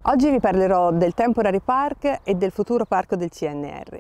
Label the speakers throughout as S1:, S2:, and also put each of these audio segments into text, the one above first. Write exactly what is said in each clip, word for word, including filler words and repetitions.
S1: Oggi vi parlerò del Temporary Park e del futuro parco del C N R.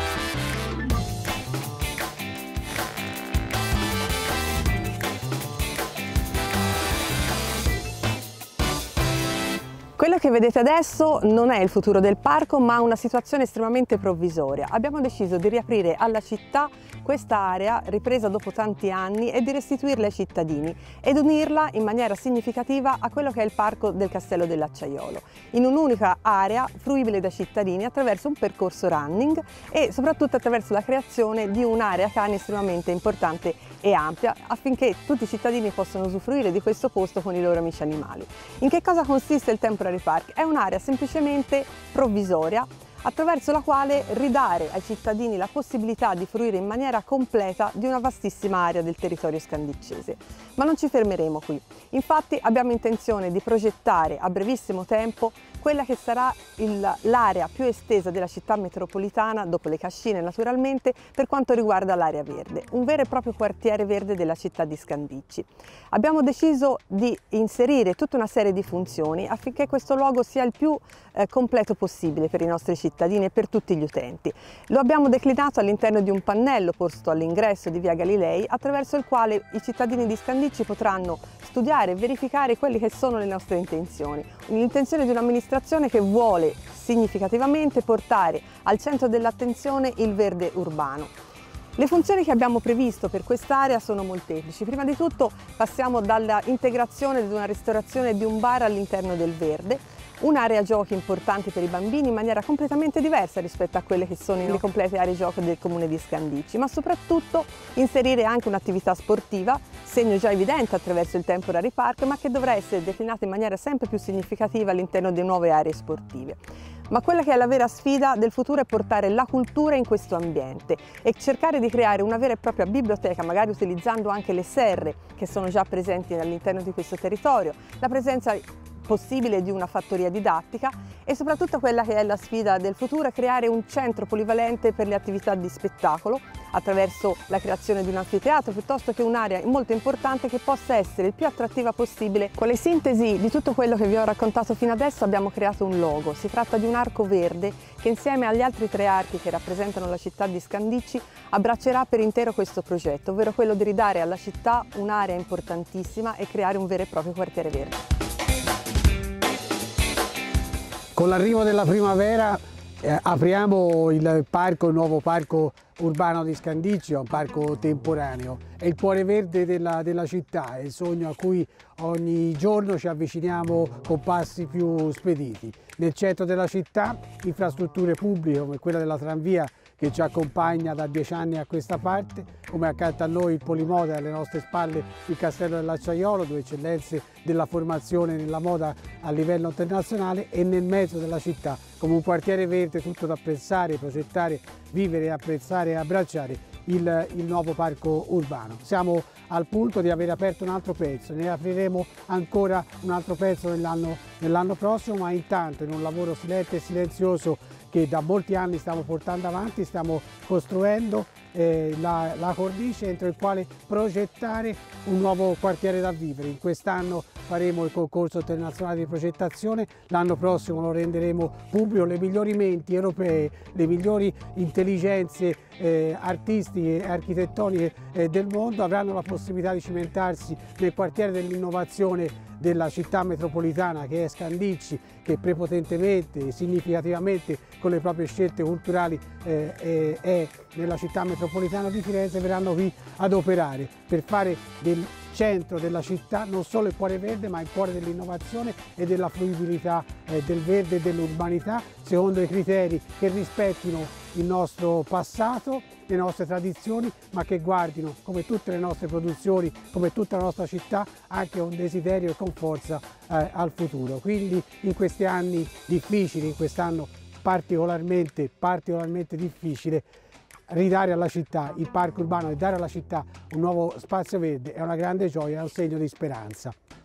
S1: Quello che vedete adesso non è il futuro del parco, ma una situazione estremamente provvisoria. Abbiamo deciso di riaprire alla città questa area ripresa dopo tanti anni e di restituirla ai cittadini ed unirla in maniera significativa a quello che è il parco del Castello dell'Acciaiolo, in un'unica area fruibile dai cittadini attraverso un percorso running e soprattutto attraverso la creazione di un'area cani estremamente importante e ampia affinché tutti i cittadini possano usufruire di questo posto con i loro amici animali. In che cosa consiste il Temporary Park? È un'area semplicemente provvisoria attraverso la quale ridare ai cittadini la possibilità di fruire in maniera completa di una vastissima area del territorio scandiccese. Ma non ci fermeremo qui. Infatti abbiamo intenzione di progettare a brevissimo tempo quella che sarà l'area più estesa della città metropolitana, dopo le cascine naturalmente, per quanto riguarda l'area verde, un vero e proprio quartiere verde della città di Scandicci. Abbiamo deciso di inserire tutta una serie di funzioni affinché questo luogo sia il più eh, completo possibile per i nostri cittadini e per tutti gli utenti. Lo abbiamo declinato all'interno di un pannello posto all'ingresso di via Galilei, attraverso il quale i cittadini di Scandicci potranno studiare e verificare quelle che sono le nostre intenzioni. L'intenzione di un'amministrazione che vuole significativamente portare al centro dell'attenzione il verde urbano. Le funzioni che abbiamo previsto per quest'area sono molteplici. Prima di tutto passiamo dall'integrazione di una ristorazione di un bar all'interno del verde, un'area giochi importante per i bambini in maniera completamente diversa rispetto a quelle che sono le complete aree giochi del comune di Scandicci, ma soprattutto inserire anche un'attività sportiva, segno già evidente attraverso il Temporary Park, ma che dovrà essere declinata in maniera sempre più significativa all'interno di nuove aree sportive. Ma quella che è la vera sfida del futuro è portare la cultura in questo ambiente e cercare di creare una vera e propria biblioteca, magari utilizzando anche le serre che sono già presenti all'interno di questo territorio, la presenza possibile di una fattoria didattica e soprattutto quella che è la sfida del futuro è creare un centro polivalente per le attività di spettacolo attraverso la creazione di un anfiteatro piuttosto che un'area molto importante che possa essere il più attrattiva possibile. Con le sintesi di tutto quello che vi ho raccontato fino adesso abbiamo creato un logo. Si tratta di un arco verde che insieme agli altri tre archi che rappresentano la città di Scandicci abbraccerà per intero questo progetto, ovvero quello di ridare alla città un'area importantissima e creare un vero e proprio quartiere verde.
S2: Con l'arrivo della primavera eh, apriamo il parco, il nuovo parco urbano di Scandicci, un parco temporaneo. È il cuore verde della, della città, è il sogno a cui ogni giorno ci avviciniamo con passi più spediti. Nel centro della città infrastrutture pubbliche come quella della tranvia che ci accompagna da dieci anni a questa parte, come accanto a noi il Polimoda, alle nostre spalle il Castello dell'Acciaiolo, due eccellenze della formazione nella moda a livello internazionale, e nel mezzo della città, come un quartiere verde tutto da pensare, progettare, vivere, apprezzare e abbracciare il, il nuovo parco urbano. Siamo al punto di aver aperto un altro pezzo, ne apriremo ancora un altro pezzo nell'anno nell'anno prossimo, ma intanto in un lavoro silente e silenzioso che da molti anni stiamo portando avanti, stiamo costruendo eh, la, la cornice entro il quale progettare un nuovo quartiere da vivere. In quest'anno faremo il concorso internazionale di progettazione, l'anno prossimo lo renderemo pubblico, le migliori menti europee, le migliori intelligenze eh, artistiche e architettoniche eh, del mondo avranno la possibilità di cimentarsi nel quartiere dell'innovazione della città metropolitana che è Scandicci, che prepotentemente e significativamente con le proprie scelte culturali eh, è nella città metropolitana di Firenze, verranno qui ad operare per fare del centro della città non solo il cuore verde ma il cuore dell'innovazione e della fruibilità eh, del verde e dell'urbanità secondo i criteri che rispettino il nostro passato, le nostre tradizioni, ma che guardino, come tutte le nostre produzioni, come tutta la nostra città, anche con desiderio e con forza eh, al futuro. Quindi in questi anni difficili, in quest'anno particolarmente, particolarmente difficile, ridare alla città il parco urbano e dare alla città un nuovo spazio verde è una grande gioia, è un segno di speranza.